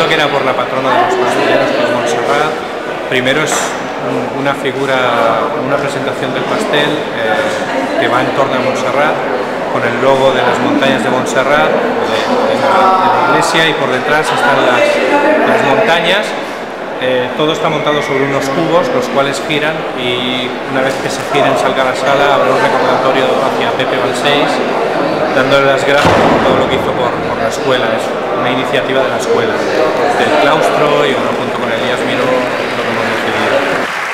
aprovechando que era por la patrona de los pasteleros, que es Montserrat, primero es una presentación del pastel que va en torno a Montserrat, con el logo de las montañas de Montserrat, de la iglesia, y por detrás están las montañas. Todo está montado sobre unos cubos, los cuales giran, y una vez que se giren salga a la sala habrá un recordatorio hacia Pepe Balcells, dándole las gracias por todo lo que hizo por la escuela. Es una iniciativa de la escuela, del claustro, y bueno, junto con Elías Miró lo que hemos decidido.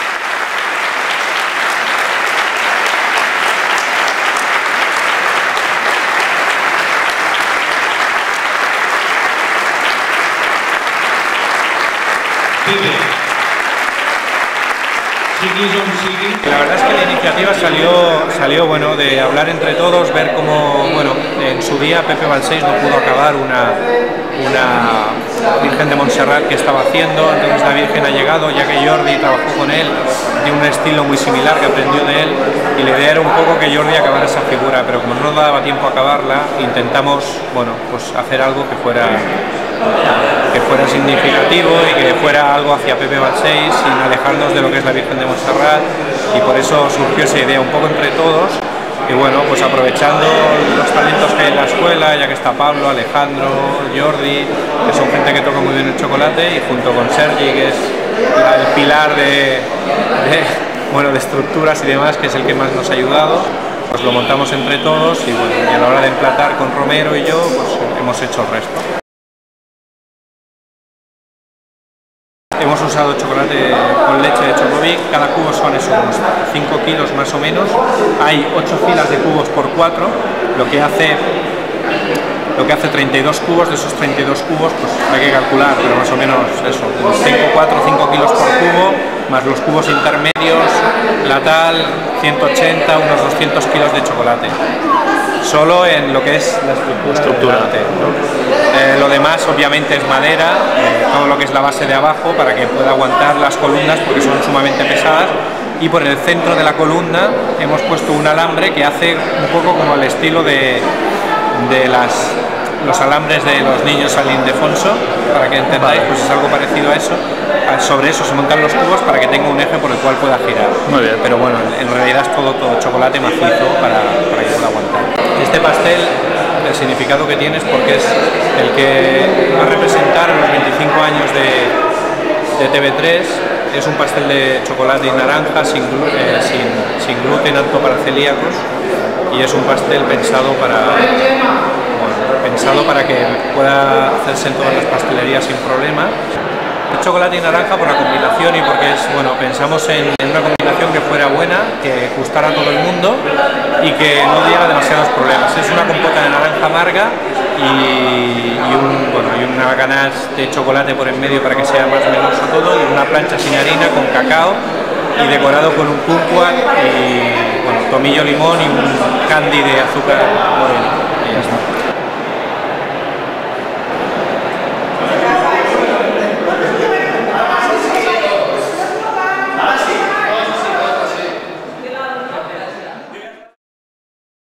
La verdad es que la iniciativa salió bueno, de hablar entre todos, ver cómo, bueno, en su día Pepe Balcells no pudo acabar una Virgen de Montserrat que estaba haciendo, entonces la Virgen ha llegado, ya que Jordi trabajó con él, tiene un estilo muy similar que aprendio de él, y la idea era un poco que Jordi acabara esa figura, pero como no daba tiempo a acabarla, intentamos, bueno, pues hacer algo que fuera significativo y que fuera algo hacia Pepe Balcells, sin alejarnos de lo que es la Virgen de Montserrat, y por eso surgió esa idea un poco entre todos. Y bueno, pues aprovechando los talentos que hay en la escuela, ya que está Pablo, Alejandro, Jordi, que son gente que toca muy bien el chocolate, y junto con Sergi, que es el pilar de estructuras y demás, que es el que más nos ha ayudado, pues lo montamos entre todos, y bueno, y a la hora de emplatar con Romero y yo, pues hemos hecho el resto. Hemos usado chocolate con leche de Chocovic, cada cubo son unos 5 kilos más o menos, hay 8 filas de cubos por 4, lo que hace 32 cubos, de esos 32 cubos pues hay que calcular, pero más o menos eso, 5 kilos por cubo, más los cubos intermedios, la tal, 180, unos 200 kilos de chocolate. Solo en lo que es la estructura del pastel, ¿no? Lo demás obviamente es madera, todo lo que es la base de abajo, para que pueda aguantar las columnas, porque son sumamente pesadas, y por el centro de la columna hemos puesto un alambre que hace un poco como el estilo de los alambres de los niños al Ildefonso, para que entendáis, pues es algo parecido a eso. Sobre eso se montan los cubos para que tenga un eje por el cual pueda girar. Muy bien. Pero bueno, en realidad es todo chocolate macizo para que pueda aguantar. Este pastel, el significado que tiene es porque es el que va a representar los 25 años de TV3. Es un pastel de chocolate y naranja sin gluten, apto para celíacos, y es un pastel pensado para que pueda hacerse en todas las pastelerías sin problema. El chocolate y naranja por la combinación, y porque pensamos en una combinación que fuera buena, que gustara a todo el mundo y que no diera demasiados problemas. Es una compota de naranja amarga y una ganache de chocolate por en medio para que sea más meloso todo, y una plancha sin harina con cacao y decorado con un kumquat y tomillo limón y un candy de azúcar moreno, y ya está.